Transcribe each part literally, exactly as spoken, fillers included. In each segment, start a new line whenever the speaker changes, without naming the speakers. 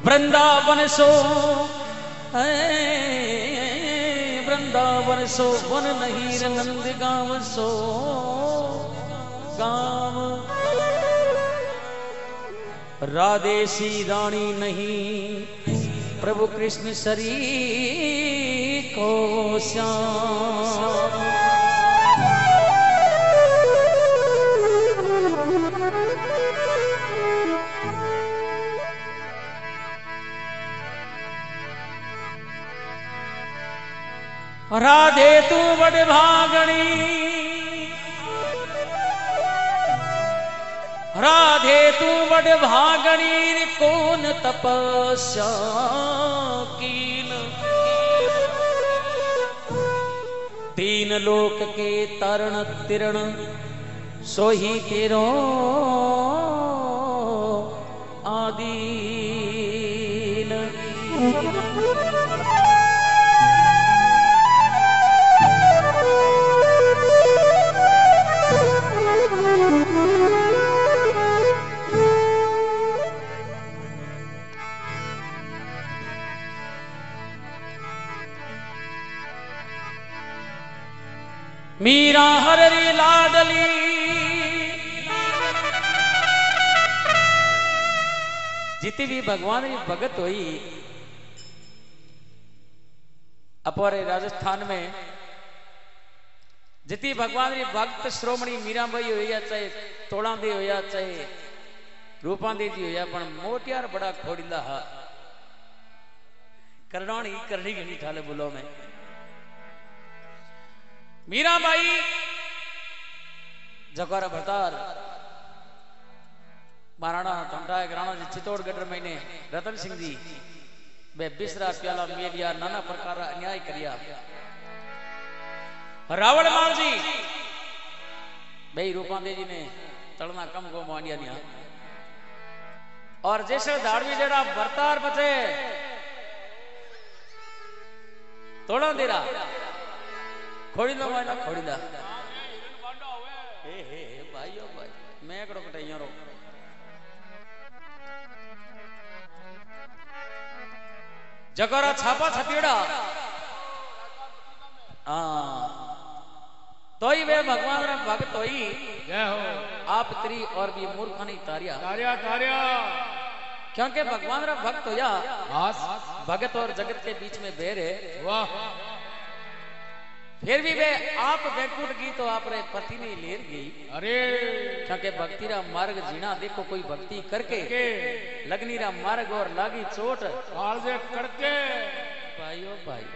वृंदावन सो वृंदावन सो वन नहीं नंद गांव सो गांव। राधे सी रानी नहीं प्रभु कृष्ण शरी को श्याम। राधे तू बड़ भागणी राधे तू बड़ भागणी कौन तपस्या कीन। तीन लोक के तरण तिरण सोही तेरो आदीन। मीरा हररी लाडली जितनी भी भगवान की भगत हुई अपने राजस्थान में, जितनी भगवान की भक्त श्रोमणी मीराबाई हो या चाहे तोड़ा दे हो या चाहे रूपांदे जी हो या पण मोटियार बड़ा खोड़ीला हा करणी करनी गणी ठाले बोलो में। मीराबाई जगोरा भरतार महाराणा धमटाए राणा जी चित्तौड़गढ़ महीने रतन सिंह जी बे बिसरा प्याला मेलिया नाना प्रकार अन्याय करिया। रावण माल जी बे रूपांदे जी ने तड़ना कम को मांडिया निया और जैसे दाड़वी जेड़ा भरतार बचे तोड़ा देरा खोड़ी लो मायना खोड़ी दा हे हे भाइयों भाई मैं एकड़ो कटैया रो जगोरा छापा छपीड़ा हाँ तो ही वे भगवान रा भक्त होई जय हो आप त्री और भी मूर्ख नहीं तारिया तारिया तारिया क्योंकि भगवान रा भक्त होया भगत और जगत के बीच में बेर है। वाह फिर भी वे आप वैकुंठ की तो आप रे पति नहीं लेर गई। अरे क्योंकि भक्ति रा मार्ग जीना देखो कोई भक्ति करके लगनी रा मार्ग और लागी चोट जे करके भाइयों भाई।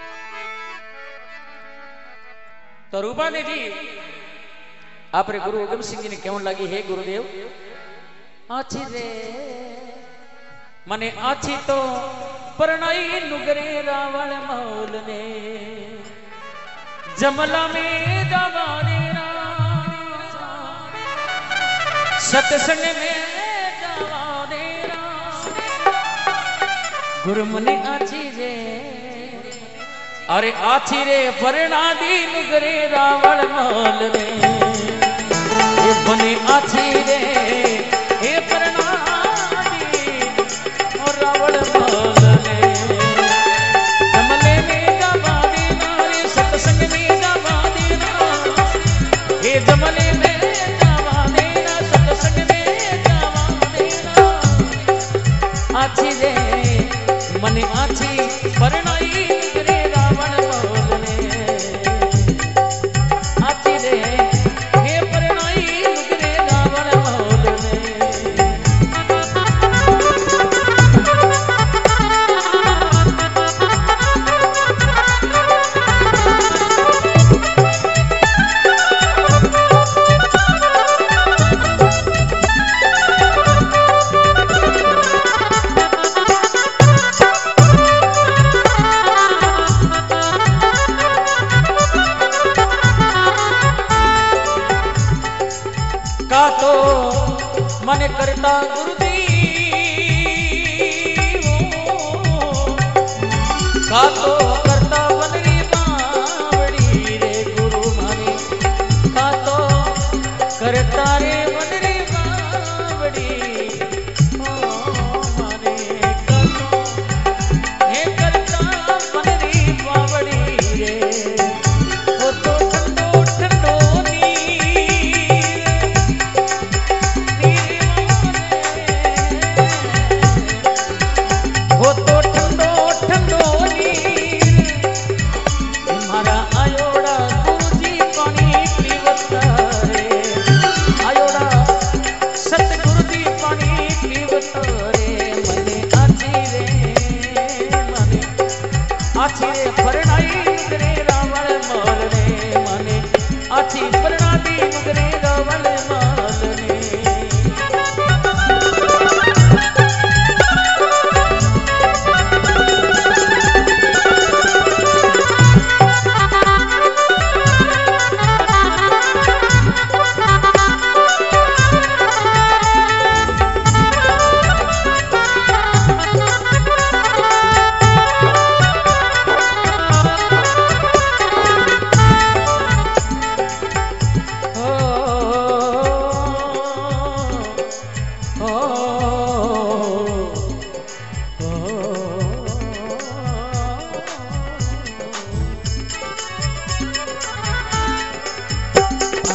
तो रूपांदे जी आप रे गुरु उगम सिंह जी ने केवन लगी हे गुरुदेव आछी रे मने आछी तो परनाई नुगरे रावण मौल ने जमला में दवाने सत्संग में दवाने गुरुमनि आछी रे अरे आछी रे परणादी नुगरे रावण मौल रे ये बने आछी रे हे परणादी और रावण मौल रे जमले में दवाने रे सत्संग में जमले में जावा देना सत्संग में जावा देना आछी रे मन आछी परनाई रे रावण बोलने आछी रे हे परनाई रे रावण बोलने। मन करता गुरुदेव का तो करता बनरी बावड़ी रे गुरु माने का तो करता रे बनरी बावड़ी ओ माने का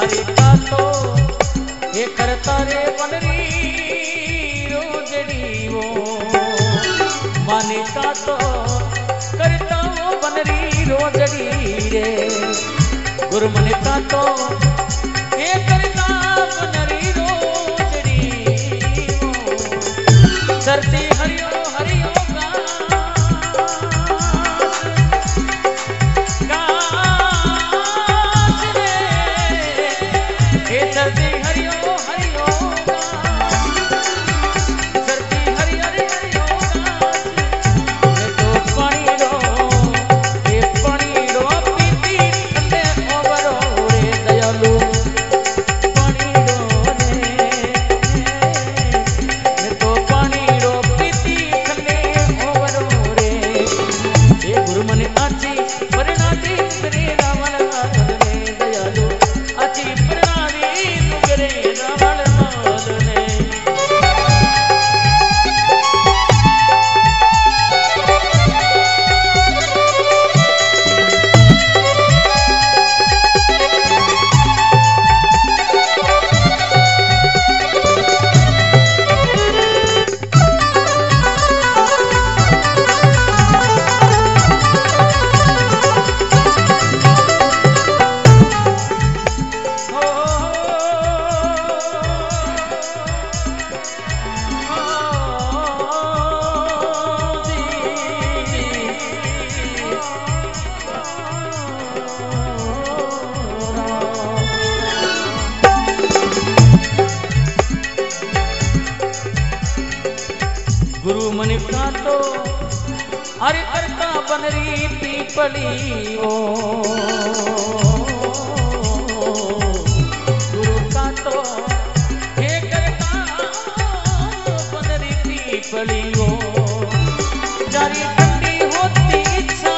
मारे का तो ये करता रे बनरी रोजड़ी वो माने का तो करता वो बनरी रोजड़ी रे गुरु मन का तो ये करता बनरी रोजड़ी सरती हरियो हरियो गुरु मन का तो अरे करता बनरी पीपली ओ गुरु का तो हे करता बनरी पीपली ओ जारी ठंडी होती इच्छा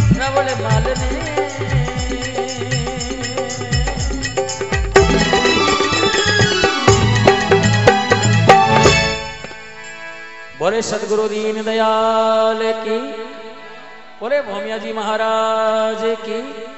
माल ने
बोले सदगुरु दीन दयाल की, बोले भौमिया जी महाराज की।